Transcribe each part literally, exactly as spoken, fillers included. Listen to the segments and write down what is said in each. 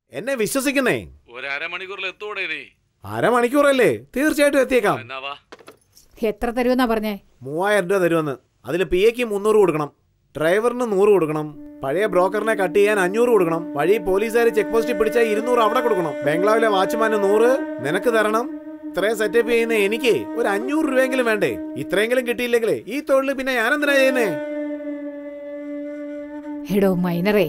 എന്നെ വിശ്വസിക്കുന്നേ. ഒരു അരമണിക്കൂറിൽ എത്തൂടെ നീ? അരമണിക്കൂറല്ലേ? തീർച്ചയായിട്ടും എത്തിയേക്കാം. എത്ര തരുമെന്നാ പറഞ്ഞേ? മൂവായിരം രൂപ തരുമെന്ന്. അതിൽ പി എക്ക് മുന്നൂറ് കൊടുക്കണം, ഡ്രൈവറിന് നൂറ് കൊടുക്കണം, പഴയ ബ്രോക്കറിനെ കട്ട് ചെയ്യാൻ അഞ്ഞൂറ് കൊടുക്കണം, വഴി പോലീസുകാർ ചെക്ക് പോസ്റ്റിൽ പിടിച്ചാൽ ഇരുന്നൂറ് അവിടെ കൊടുക്കണം, ബംഗ്ലാവിലെ വാച്ച്മാന് നൂറ് നിനക്ക് തരണം. ഇത്രയും സെറ്റപ്പ് ചെയ്യുന്ന എനിക്ക് ഒരു അഞ്ഞൂറ് രൂപയെങ്കിലും വേണ്ടേ? ഇത്രയെങ്കിലും കിട്ടിയില്ലെങ്കിലേ ഈ തൊഴിൽ പിന്നെ ഞാനെന്തിനാ ചെയ്യുന്നേ? എടോ മൈനറേ,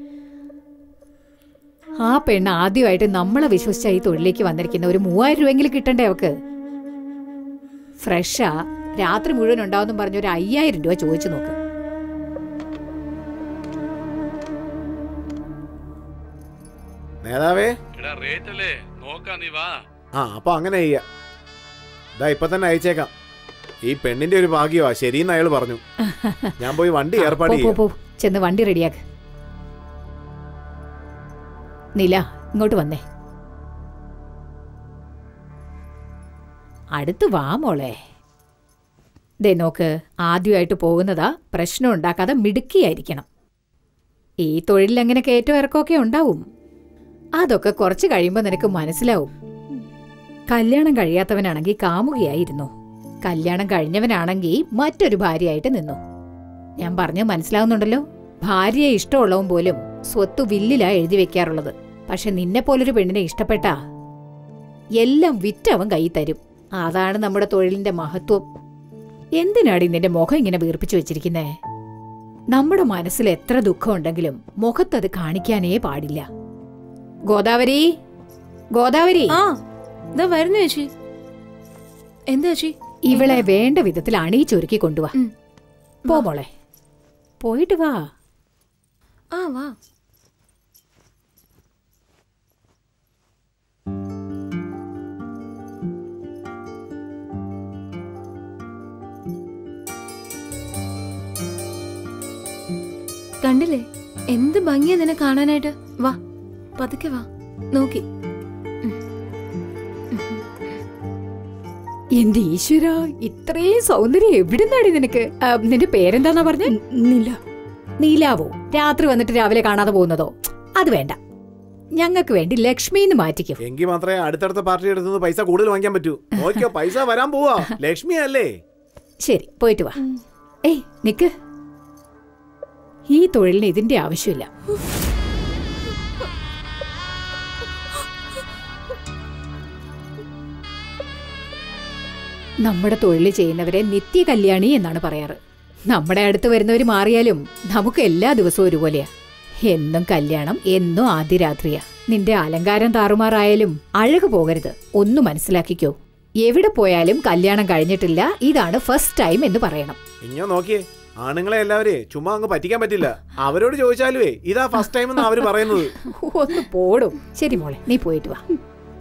ആ പെണ്ണ് ആദ്യമായിട്ട് നമ്മളെ വിശ്വസിച്ച ഈ തൊഴിലേക്ക് വന്നിരിക്കുന്ന ഒരു മൂവായിരം രൂപയെങ്കിലും കിട്ടണ്ടേ അവക്ക്? ഫ്രഷാ, രാത്രി മുഴുവൻ ഉണ്ടാവും പറഞ്ഞ ഒരു അയ്യായിരം രൂപ ചോദിച്ചു നോക്ക്. നേതാവേ, ആ അപ്പൊ അങ്ങനെ ചെയ്യാ. ഇതാ ഇപ്പൊ തന്നെ അയച്ചേക്കാം. ഈ പെണ്ണിന്റെ ഒരു ഭാഗ്യമാ ശരിയെന്ന് അയാൾ പറഞ്ഞു. ഞാൻ പോയി വണ്ടി ഏർപ്പാട് ചെയ്യാം. ചെന്ന് വണ്ടി റെഡിയാക്ക്. നീല, ഇങ്ങോട്ട് വന്നേ. അടുത്ത് വാ മോളെ. ദേ നോക്ക്, ആദ്യമായിട്ട് പോകുന്നതാ, പ്രശ്നം ഉണ്ടാക്കാതെ മിടുക്കിയായിരിക്കണം. ഈ തൊഴിലിൽ അങ്ങനെ കയറ്റം ഇറക്കമൊക്കെ ഉണ്ടാവും. അതൊക്കെ കുറച്ച് കഴിയുമ്പോൾ നിനക്ക് മനസ്സിലാവും. കല്യാണം കഴിയാത്തവനാണെങ്കിൽ കാമുകയായിരുന്നു, കല്യാണം കഴിഞ്ഞവനാണെങ്കിൽ മറ്റൊരു ഭാര്യയായിട്ട് നിന്നു. ഞാൻ പറഞ്ഞ് മനസ്സിലാവുന്നുണ്ടല്ലോ? ഭാര്യയെ ഇഷ്ടമുള്ളവൻ പോലും സ്വത്ത് വില്ലിലാ എഴുതി വെക്കാറുള്ളത്. പക്ഷെ നിന്നെ പോലൊരു പെണ്ണിനെ ഇഷ്ടപ്പെട്ടാ എല്ലാം വിറ്റവൻ കൈ തരും. അതാണ് നമ്മുടെ തൊഴിലിന്റെ മഹത്വം. എന്തിനാടി നിന്റെ മുഖം ഇങ്ങനെ വീർപ്പിച്ചു വെച്ചിരിക്കുന്നേ? നമ്മുടെ മനസ്സിൽ എത്ര ദുഃഖം ഉണ്ടെങ്കിലും മുഖത്തത് കാണിക്കാനേ പാടില്ല. ഗോദാവരി, ഗോദാവരി, വരുന്നു ചേച്ചി. എന്താ ചേച്ചി? ഇവളെ വേണ്ട വിധത്തിൽ അണിയിച്ചൊരുക്കി കൊണ്ടുവാ. പോ മോളെ, പോയിട്ട് വാ. ആ വാ. കണ്ടില്ലേ എന്ത് ഭംഗിയാ നിന്നെ കാണാനായിട്ട്. വാ, പതുക്കെ വാ. നോക്കി. എന്റെ ഈശ്വര, ഇത്രയും സൗന്ദര്യം എവിടുന്നാടി നിനക്ക്? നിന്റെ പേരെന്താന്നാ പറഞ്ഞ? നീല. നീലാവോ? രാത്രി വന്നിട്ട് രാവിലെ കാണാതെ പോകുന്നതോ? അത് വേണ്ട, ഞങ്ങൾക്ക് വേണ്ടി ലക്ഷ്മിന്ന് മാറ്റിക്കും. എങ്കിൽ മാത്രമേ അടുത്തടുത്ത പാർട്ടി എടുത്തുനിന്ന് പൈസ കൂടുതൽ വാങ്ങിക്കാൻ പറ്റൂ. നോക്കിയോ, പൈസ വരാൻ പോവാ. ലക്ഷ്മി അല്ലേ? ശരി, പോയിട്ട് വാ. ഏയ് നിക്ക്, ഈ തൊഴിലിന് ഇതിന്റെ ആവശ്യമില്ല. നമ്മുടെ തൊഴിൽ ചെയ്യുന്നവരെ നിത്യ കല്യാണി എന്നാണ് പറയാറ്. നമ്മുടെ അടുത്ത് വരുന്നവർ മാറിയാലും നമുക്ക് എല്ലാ ദിവസവും ഒരുപോലെയാ. എന്നും കല്യാണം, എന്നും ആദ്യ രാത്രിയാ. നിന്റെ അലങ്കാരം താറുമാറായാലും അഴക് പോകരുത്. ഒന്ന് മനസ്സിലാക്കിക്കോ. എവിടെ പോയാലും കല്യാണം കഴിഞ്ഞിട്ടില്ല, ഇതാണ് ഫസ്റ്റ് ടൈം എന്ന് പറയണം. ഇഞ്ഞോ നോക്കിയേ, ആണുങ്ങളെ എല്ലാവരെയും ചുമ്മാ അങ്ങ് പറ്റിക്കാൻ പറ്റില്ല. അവരോട് ചോദിച്ചാലുവേ ഇതാ ഫസ്റ്റ് ടൈം എന്ന് അവര് പറയുന്നത്. ഒന്ന് പോടും. ശരി മോളെ, നീ പോയിട്ട് വാ.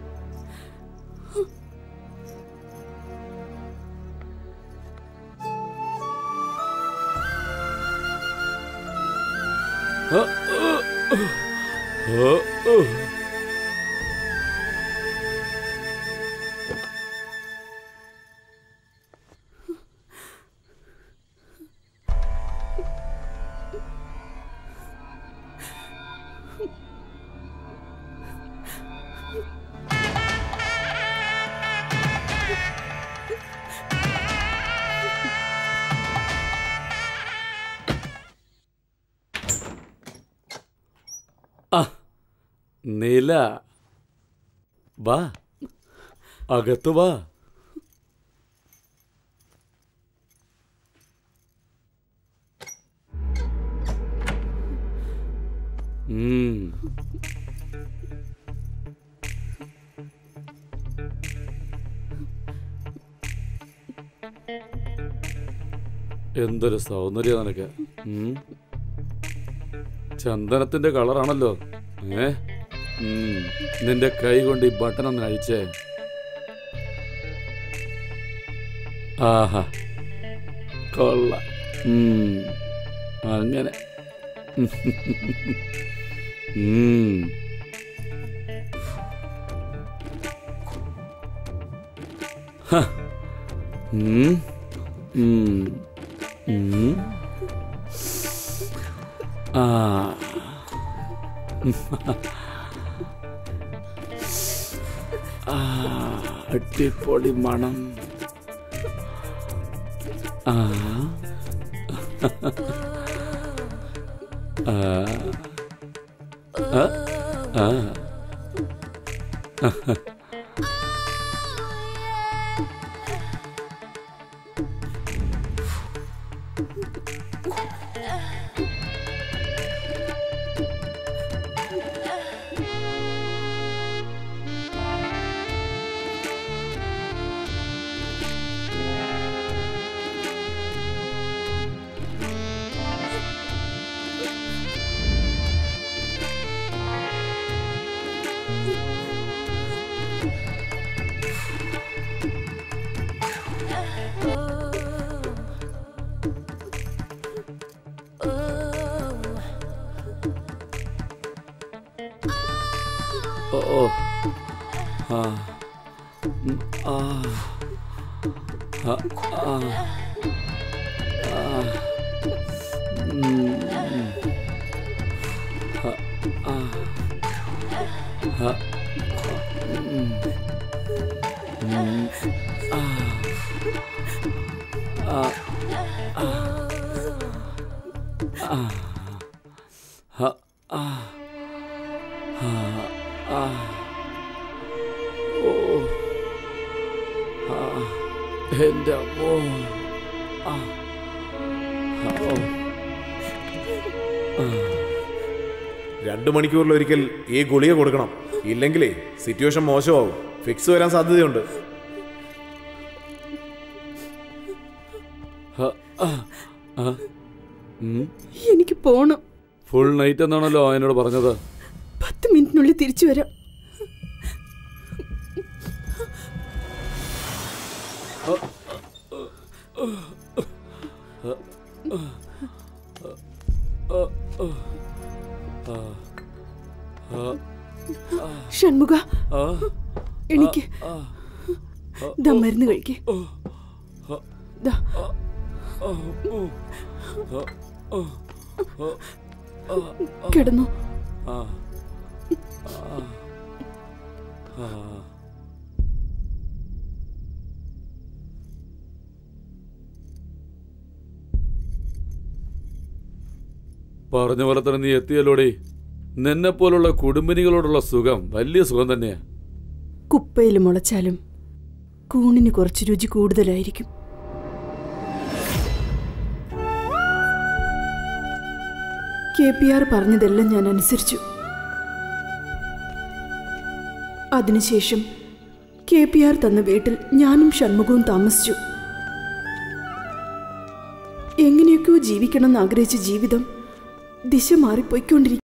നീല, വാ, അകത്ത് വാ. എന്തൊരു സൗന്ദര്യം നിനക്ക്. ചന്ദനത്തിന്റെ കളറാണല്ലോ. ഏ നിന്റെ കൈ കൊണ്ട് ഈ ബട്ടൺ ഒന്ന് അഴിച്ചേ. ആഹാ, കൊള്ള. അങ്ങനെ ആ അടിപൊളി മണം. ആ ആ ആ ഓ ആ ആ ആ ആ എന്റെ അമ്മോ. രണ്ടു മണിക്കൂറിലൊരിക്കൽ ഈ ഗുളിക കൊടുക്കണം. ഇല്ലെങ്കിലേ സിറ്റുവേഷൻ മോശമാവും. ഫിക്സ് വരാൻ സാധ്യതയുണ്ട്. എനിക്ക് പോണം. ഫുൾ നൈറ്റ് എന്നാണല്ലോ എന്നോട് പറഞ്ഞത്. പത്ത് മിനിറ്റിനുള്ളിൽ തിരിച്ചു വരാം. ഷൺമുഖ, എനിക്ക് ദാ മരുന്ന് കഴിക്കേ. കിടന്നു. പറഞ്ഞ പോലെ തന്നെ നീ എത്തിയല്ലോടി. നിന്നെ പോലുള്ള കുടുംബിനികളോടുള്ള സുഖം വലിയ സുഖം തന്നെയാ. കുപ്പയിൽ മുളച്ചാലും കൂണിന് കുറച്ച് രുചി കൂടുതലായിരിക്കും. കെ പി ആർ പറഞ്ഞതെല്ലാം ഞാൻ അനുസരിച്ചു. അതിനുശേഷം കെ പി ആർ തന്ന വീട്ടിൽ ഞാനും ഷൺമുഖവും താമസിച്ചു. എങ്ങനെയൊക്കെയോ ജീവിക്കണം എന്നാഗ്രഹിച്ച ജീവിതം ദിശ മാറിപ്പോയിക്കൊണ്ടിരിക്കും.